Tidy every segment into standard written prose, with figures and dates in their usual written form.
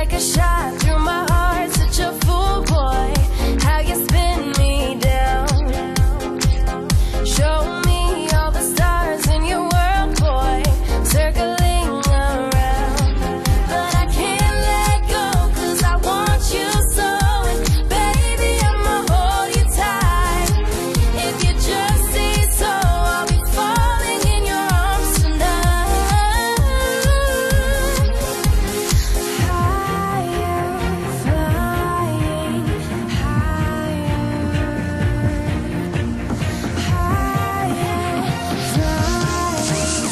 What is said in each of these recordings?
like a shot through my heart. Such a fool, boy, how you spin me down. Show me all the stars in your world, boy, circling around. But I can't let go, 'cause I want you so. And baby, I'ma hold you tight. If you just say so, I'll be falling in your arms tonight. Higher, flying higher. Higher, flying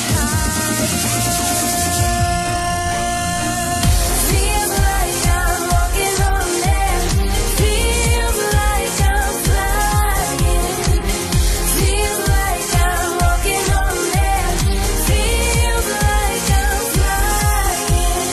higher. Feels like I'm walking on air. Feels like I'm flying. Feels like I'm walking on air. Feels like I'm flying.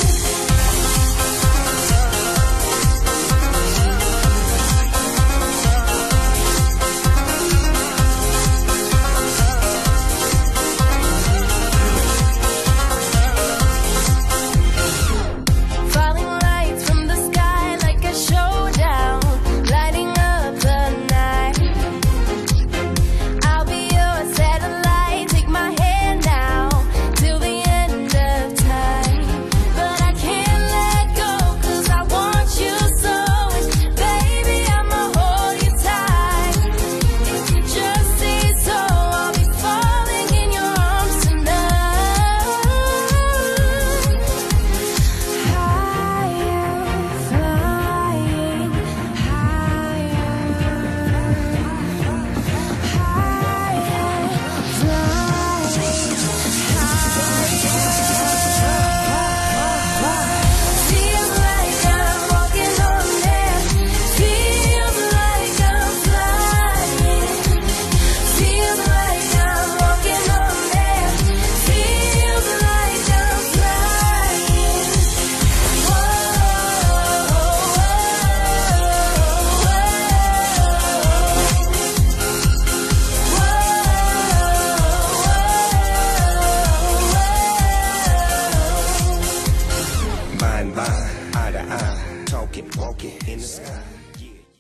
Falling lights from the sky like a showdown, lighting up the night. I'll be your satellite, take my hand now, till the end of time. But I can't let go, 'cause I want you so. And baby, I'ma hold you tight. If you just say so, I'll be falling in your arms tonight. Higher, flying higher. Higher, flying higher. Feels like I'm walking on air. Feels like I'm flying. Feels like I'm walking on air. Feels like I'm flying. Mind, eye to eye, talking, walking in the sky.